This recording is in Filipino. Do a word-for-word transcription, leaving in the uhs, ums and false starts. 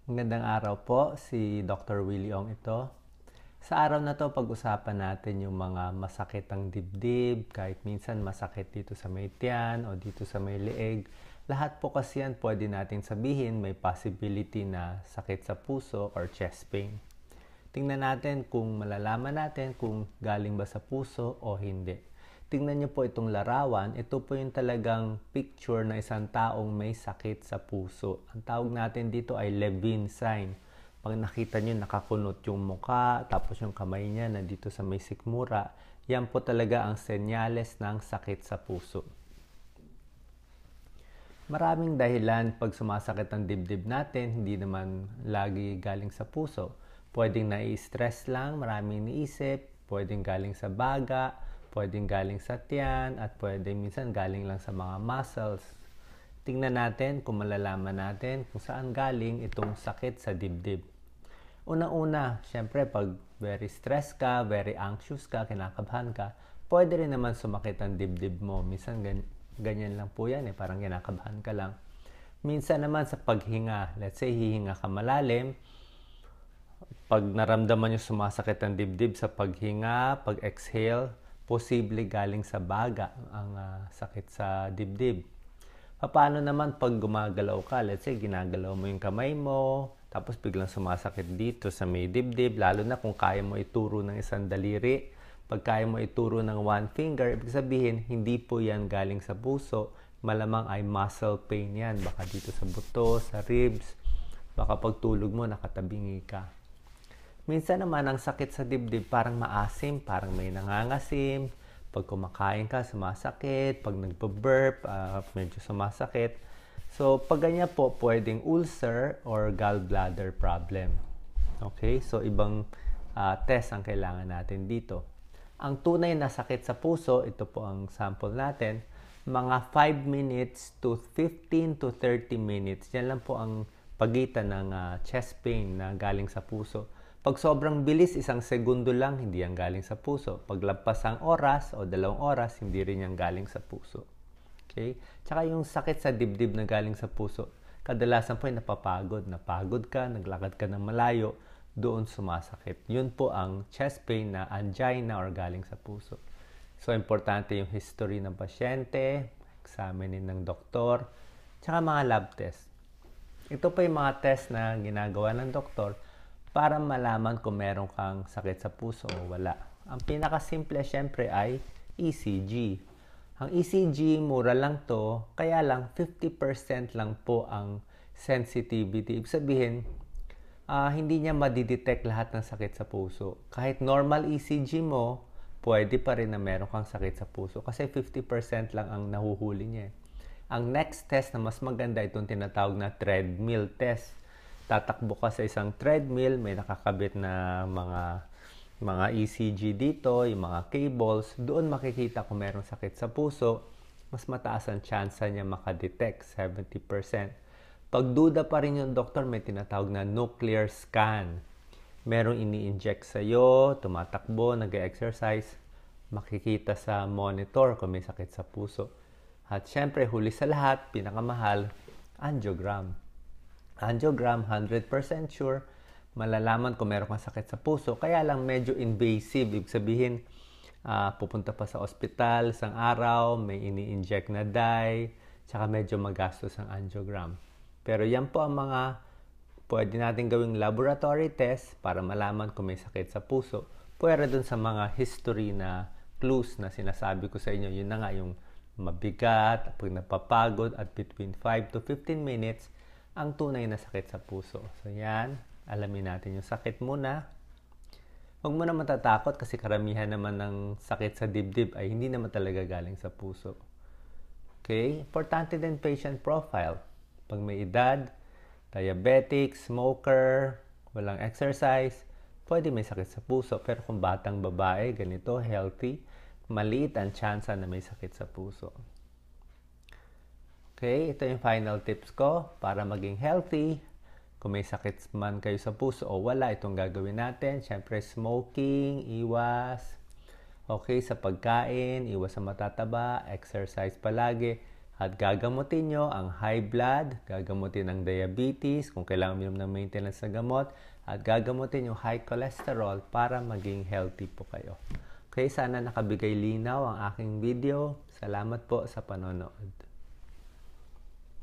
Magandang araw po, si Doctor Willie Ong ito. Sa araw na to, pag-usapan natin yung mga masakit ang dibdib, kahit minsan masakit dito sa may tiyan o dito sa may leeg. Lahat po kasi yan pwede nating sabihin may possibility na sakit sa puso or chest pain. Tingnan natin kung malalaman natin kung galing ba sa puso o hindi. Tingnan niyo po itong larawan. Ito po yung talagang picture na isang taong may sakit sa puso. Ang tawag natin dito ay Levine sign. Pag nakita niyo nakakunot yung muka, tapos yung kamay niya nandito sa may sikmura, yan po talaga ang senyales ng sakit sa puso. Maraming dahilan pag sumasakit ang dibdib natin, hindi naman lagi galing sa puso. Pwedeng nai-stress lang, maraming iniisip, pwedeng galing sa baga, pwedeng galing sa tiyan, at pwedeng minsan galing lang sa mga muscles. Tingnan natin kung malalaman natin kung saan galing itong sakit sa dibdib. Una-una, syempre pag very stressed ka, very anxious ka, kinakabahan ka, pwede rin naman sumakit ang dibdib mo. Minsan ganyan lang po yan eh, parang kinakabahan ka lang. Minsan naman sa paghinga, let's say hihinga ka malalim, pag naramdaman nyo sumasakit ang dibdib sa paghinga, pag-exhale, posible galing sa baga ang uh, sakit sa dibdib. Paano naman pag gumagalaw ka? Let's say, ginagalaw mo yung kamay mo, tapos biglang sumasakit dito sa may dibdib, lalo na kung kaya mo ituro ng isang daliri. Pag kaya mo ituro ng one finger, ibig sabihin, hindi po yan galing sa puso. Malamang ay muscle pain yan. Baka dito sa buto, sa ribs, baka pag tulog mo, nakatabingi ka. Minsan naman, ang sakit sa dibdib parang maasim, parang may nangangasim. Pag kumakain ka, sumasakit. Pag nagpo-burp, uh, medyo sumasakit. So, pag ganyan po, pwedeng ulcer or gallbladder problem. Okay? So, ibang uh, test ang kailangan natin dito. Ang tunay na sakit sa puso, ito po ang sample natin, mga five minutes to fifteen to thirty minutes. Yan lang po ang pagitan ng uh, chest pain na galing sa puso. Pag sobrang bilis, isang segundo lang, hindi yan galing sa puso. Pag lampas ang oras o dalawang oras, hindi rin yan galing sa puso. Okay? Tsaka yung sakit sa dibdib na galing sa puso, kadalasan po ay napapagod. Napagod ka, naglakad ka ng malayo, doon sumasakit. Yun po ang chest pain na angina or galing sa puso. So, importante yung history ng pasyente, examinin ng doktor, tsaka mga lab test. Ito po yung mga test na ginagawa ng doktor para malaman kung meron kang sakit sa puso o wala. Ang pinakasimple syempre ay E C G. Ang E C G, mura lang to, kaya lang fifty percent lang po ang sensitivity. Ibig sabihin, uh, hindi niya madidetect lahat ng sakit sa puso. Kahit normal E C G mo, pwede pa rin na meron kang sakit sa puso kasi fifty percent lang ang nahuhuli niya. Ang next test na mas maganda, itong tinatawag na treadmill test. Tatakbo ka sa isang treadmill, may nakakabit na mga mga E C G dito, yung mga cables, doon makikita kung merong sakit sa puso, mas mataas ang chance niya makadetect, seventy percent. Pag duda pa rin yung doktor, may tinatawag na nuclear scan. Merong ini-inject sa'yo, tumatakbo, nag-exercise, makikita sa monitor kung may sakit sa puso. At syempre, huli sa lahat, pinakamahal, angiogram. Angiogram, one hundred percent sure, malalaman kung meron kang sakit sa puso. Kaya lang medyo invasive. Ibig sabihin, uh, pupunta pa sa ospital isang araw, may ini-inject na dye, tsaka medyo magastos ang angiogram. Pero yan po ang mga pwede natin gawing laboratory test para malaman kung may sakit sa puso. Pwede dun sa mga history na clues na sinasabi ko sa inyo. Yun na nga yung mabigat, pag napapagod, at between five to fifteen minutes, ang tunay na sakit sa puso. So yan, alamin natin yung sakit muna. Huwag mo na matatakot kasi karamihan naman ng sakit sa dibdib ay hindi naman talaga galing sa puso. Okay? Importante din patient profile. Pag may edad, diabetic, smoker, walang exercise, pwede may sakit sa puso. Pero kung batang babae, ganito, healthy, maliit ang chance na may sakit sa puso. Okay, ito yung final tips ko para maging healthy. Kung may sakit man kayo sa puso o wala, itong gagawin natin. Siyempre, smoking, iwas. Okay, sa pagkain, iwas sa matataba, exercise palagi. At gagamutin nyo ang high blood, gagamutin ang diabetes, kung kailangan minum ng maintenance na gamot, at gagamutin yung high cholesterol para maging healthy po kayo. Okay, sana nakabigay linaw ang aking video. Salamat po sa panonood.